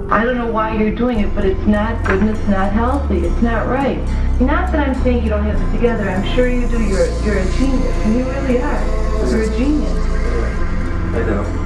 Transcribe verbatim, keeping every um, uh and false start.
I don't know why you're doing it, but it's not good and it's not healthy. It's not right. Not that I'm saying you don't have it together. I'm sure you do. You're, you're a genius, and you really are. You're a genius. I know.